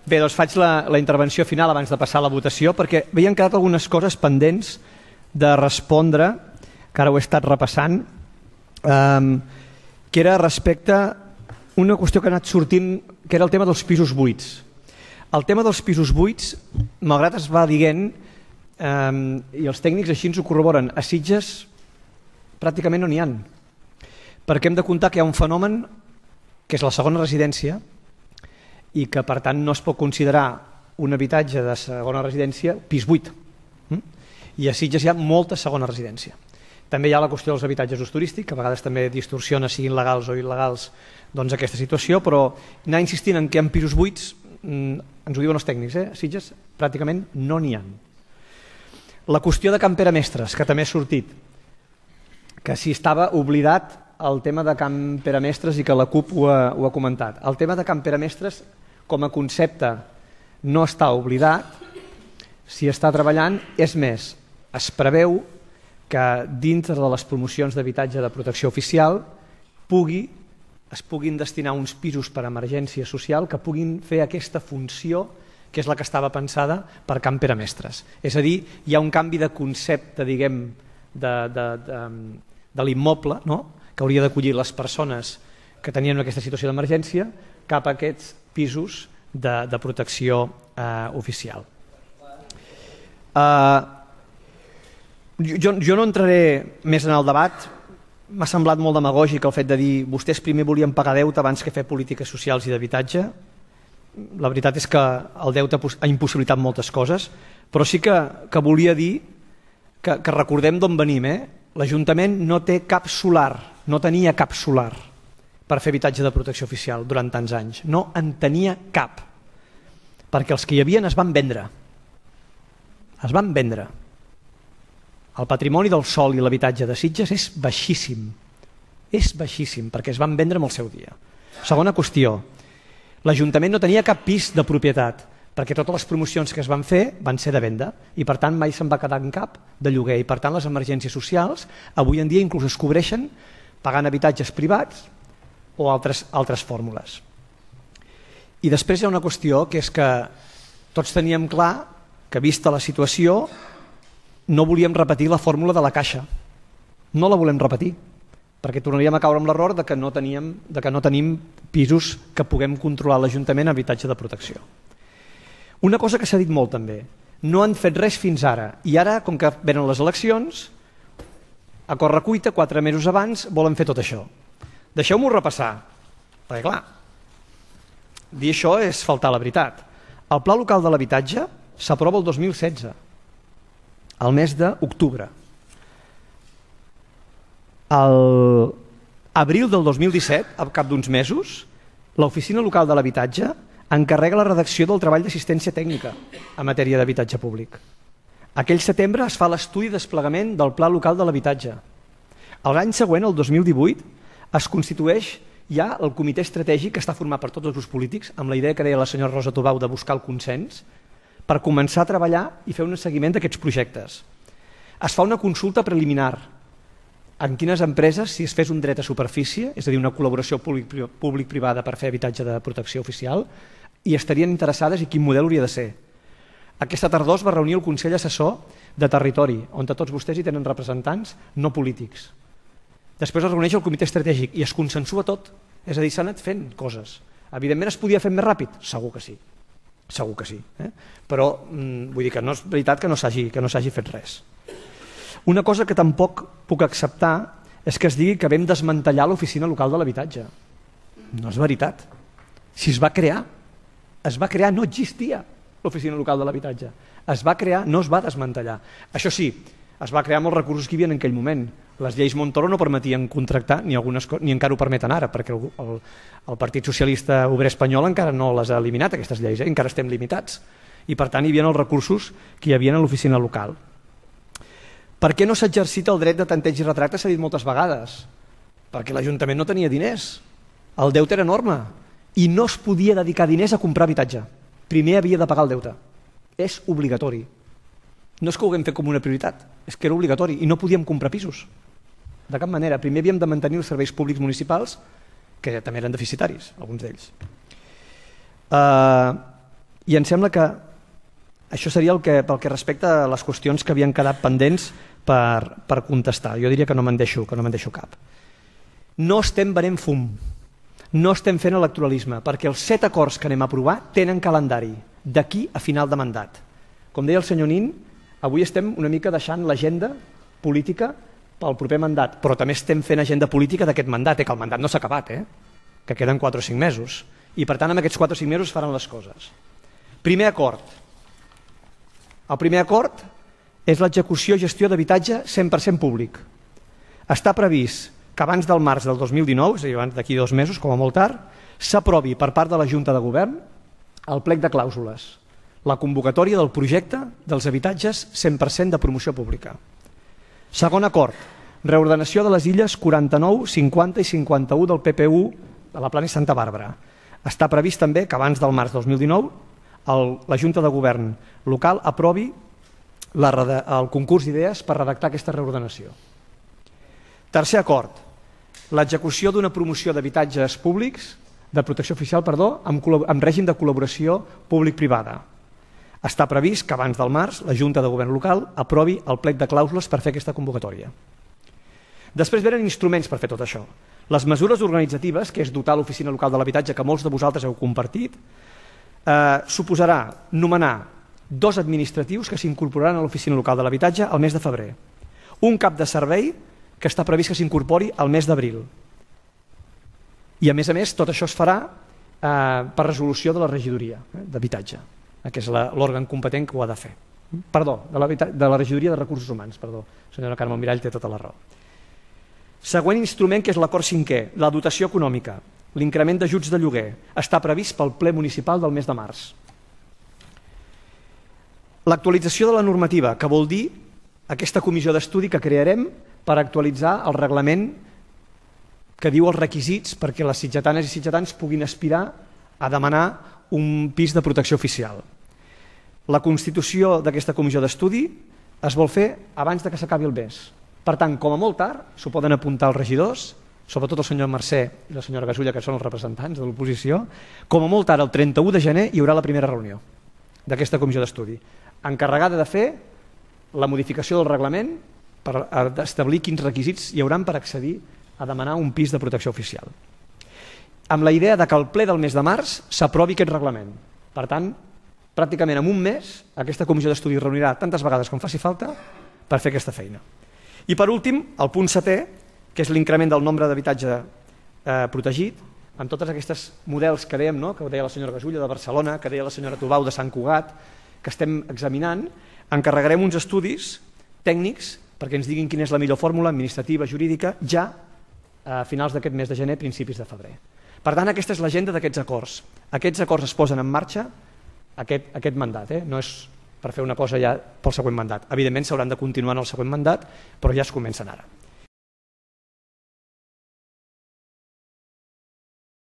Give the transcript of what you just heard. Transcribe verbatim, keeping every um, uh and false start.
Bé, doncs faig la, la intervenció final abans de passar a la votació, perquè havien quedat algunes coses pendents de respondre, que ara ho he estat repassant, eh, que era respecte a una qüestió que ha anat sortint, que era el tema dels pisos buits. El tema dels pisos buits, malgrat es va dient, eh, i els tècnics així ens ho corroboren, a Sitges pràcticament no n'hi ha, perquè hem de comptar que hi ha un fenomen que és la segona residència i que per tant no es pot considerar un habitatge de segona residència pis buit. I a Sitges hi ha molta segona residència. També hi ha la qüestió dels habitatges d'ús turístic, que a vegades també distorsiona, siguin legals o il·legals, doncs aquesta situació, però anar insistint en que hi ha pisos buits, ens ho diuen els tècnics, eh? A Sitges pràcticament no n'hi ha. La qüestió de Can Pere Mestres, que també ha sortit, que si estava oblidat el tema de Can Pere Mestres i que la CUP ho ha, ho ha comentat. El tema de Can Pere Mestres com a concepte no està oblidat, s'hi està treballant, és més, es preveu que dintre de les promocions d'habitatge de protecció oficial pugui, es puguin destinar uns pisos per a emergència social que puguin fer aquesta funció que és la que estava pensada per Can Pere Mestres. És a dir, hi ha un canvi de concepte, diguem, de, de, de, de l'immoble, no?, que hauria d'acollir les persones que tenien aquesta situació d'emergència cap a aquests pisos de, de protecció eh, oficial. Eh, jo, jo no entraré més en el debat. M'ha semblat molt demagògic el fet de dir vostès primer volien pagar deute abans que fer polítiques socials i d'habitatge. La veritat és que el deute ha impossibilitat moltes coses, però sí que, que volia dir que, que recordem d'on venim. Eh? L'Ajuntament no té cap solar, no tenia cap solar per fer habitatge de protecció oficial durant tants anys. No en tenia cap, perquè els que hi havien es van vendre. Es van vendre. El patrimoni del sòl i l'habitatge de Sitges és baixíssim. És baixíssim, perquè es van vendre en el seu dia. Segona qüestió, l'Ajuntament no tenia cap pis de propietat, perquè totes les promocions que es van fer van ser de venda i per tant mai se'n va quedar en cap de lloguer i per tant les emergències socials avui en dia inclús es cobreixen pagant habitatges privats o altres, altres fórmules. I després hi ha una qüestió que és que tots teníem clar que vista la situació no volíem repetir la fórmula de la Caixa. No la volem repetir, perquè tornaríem a caure amb l'error de que no teníem, de que no tenim pisos que puguem controlar l'Ajuntament en habitatge de protecció. Una cosa que s'ha dit molt també, no han fet res fins ara i ara, com que venen les eleccions, a correcuita, quatre mesos abans, volen fer tot això. Deixeu-m'ho repassar, perquè clar, dir això és faltar a la veritat. El Pla Local de l'Habitatge s'aprova el dos mil setze, al mes d'octubre. Al abril del dos mil disset, al cap d'uns mesos, l'Oficina Local de l'Habitatge encarrega la redacció del treball d'assistència tècnica en matèria d'habitatge públic. Aquell setembre es fa l'estudi de desplegament del Pla Local de l'Habitatge. L'any següent, el dos mil divuit, es constitueix ja el comitè estratègic que està format per tots els grups polítics, amb la idea que deia la senyora Rosa Tobau de buscar el consens, per començar a treballar i fer un seguiment d'aquests projectes. Es fa una consulta preliminar en quines empreses, si es fes un dret a superfície, és a dir, una col·laboració públic-privada per fer habitatge de protecció oficial, i estarien interessades i quin model hauria de ser. Aquesta tardor es va reunir el Consell Assessor de Territori, on tots vostès hi tenen representants no polítics. Després es reuneix el comitè estratègic i es consensua tot, és a dir, s'ha anat fent coses. Evidentment es podia fer més ràpid? Segur que sí, segur que sí. Eh? Però vull dir que no és veritat que no s'hagi que no s'hagi fet res. Una cosa que tampoc puc acceptar és que es digui que vam desmantellar l'Oficina Local de l'Habitatge. No és veritat. Si es va crear, es va crear, no existia l'Oficina Local de l'Habitatge. Es va crear, no es va desmantellar. Això sí, es va crear amb els recursos que hi havia en aquell moment. Les lleis Montoro no permetien contractar, ni, algunes, ni encara ho permeten ara, perquè el, el, el Partit Socialista Obrer Espanyol encara no les ha eliminat, aquestes lleis, eh? Encara estem limitats. I per tant hi havia els recursos que hi havia a l'oficina local. Per què no s'exercita el dret de tanteig i retracte? S'ha dit moltes vegades. Perquè l'Ajuntament no tenia diners. El deute era enorme i no es podia dedicar diners a comprar habitatge. Primer havia de pagar el deute. És obligatori. No és que ho haguem fet com una prioritat, és que era obligatori i no podíem comprar pisos. De cap manera. Primer havíem de mantenir els serveis públics municipals, que també eren deficitaris, alguns d'ells. Uh, I em sembla que això seria el que, pel que respecta a les qüestions que havien quedat pendents per, per contestar. Jo diria que no me'n deixo, que no me'n deixo cap. No estem venent fum, no estem fent electoralisme, perquè els set acords que anem a aprovar tenen calendari, d'aquí a final de mandat. Com deia el senyor Nin, avui estem una mica deixant l'agenda política pel proper mandat, però també estem fent agenda política d'aquest mandat, eh, que el mandat no s'ha acabat, eh, que queden quatre o cinc mesos, i per tant en aquests quatre o cinc mesos es faran les coses. Primer acord. El primer acord és l'execució i gestió d'habitatge cent per cent públic. Està previst que abans del març del dos mil dinou, és a dir, abans d'aquí dos mesos, com a molt tard, s'aprovi per part de la Junta de Govern el plec de clàusules, la convocatòria del projecte dels habitatges cent per cent de promoció pública. Segon acord, reordenació de les illes quaranta-nou, cinquanta i cinquanta-u del P P U de la Plana i Santa Bàrbara. Està previst també que abans del març del dos mil dinou el, la Junta de Govern local aprovi la, el concurs d'idees per redactar aquesta reordenació. Tercer acord, l'execució d'una promoció d'habitatges públics, de protecció oficial, perdó, amb, amb règim de col·laboració públic-privada. Està previst que abans del març la Junta de Govern local aprovi el plec de clàusules per fer aquesta convocatòria. Després venen instruments per fer tot això. Les mesures organitzatives, que és dotar l'oficina local de l'habitatge, que molts de vosaltres heu compartit, eh, suposarà nomenar dos administratius que s'incorporaran a l'oficina local de l'habitatge al mes de febrer. Un cap de servei que està previst que s'incorpori al mes d'abril. I a més a més tot això es farà eh, per resolució de la regidoria eh, d'habitatge, eh, que és l'òrgan competent que ho ha de fer. Perdó, de, de la regidoria de recursos humans, perdó, senyora Carme Mirall té tota la raó. Següent instrument, que és l'acord cinquè, la dotació econòmica, l'increment d'ajuts de lloguer, està previst pel ple municipal del mes de març. L'actualització de la normativa, que vol dir aquesta comissió d'estudi que crearem per actualitzar el reglament que diu els requisits perquè les sitgetanes i sitgetans puguin aspirar a demanar un pis de protecció oficial. La constitució d'aquesta comissió d'estudi es vol fer abans de que s'acabi el mes. Per tant, com a molt tard, s'ho poden apuntar els regidors, sobretot el senyor Mercè i la senyora Gasulla, que són els representants de l'oposició, com a molt tard, el trenta-u de gener, hi haurà la primera reunió d'aquesta comissió d'estudi, encarregada de fer la modificació del reglament per establir quins requisits hi hauran per accedir a demanar un pis de protecció oficial. Amb la idea de que al ple del mes de març s'aprovi aquest reglament. Per tant, pràcticament en un mes, aquesta comissió d'estudi es reunirà tantes vegades com faci falta per fer aquesta feina. I per últim, el punt setè, que és l'increment del nombre d'habitatge eh, protegit, amb tots aquests models que dèiem, no? Que ho deia la senyora Gasulla de Barcelona, que deia la senyora Tubau de Sant Cugat, que estem examinant, encarregarem uns estudis tècnics perquè ens diguin quina és la millor fórmula administrativa, jurídica, ja a finals d'aquest mes de gener, principis de febrer. Per tant, aquesta és l'agenda d'aquests acords. Aquests acords es posen en marxa aquest, aquest mandat, eh? No és per fer una cosa ja pel següent mandat. Evidentment s'hauran de continuar en el següent mandat, però ja es comencen ara.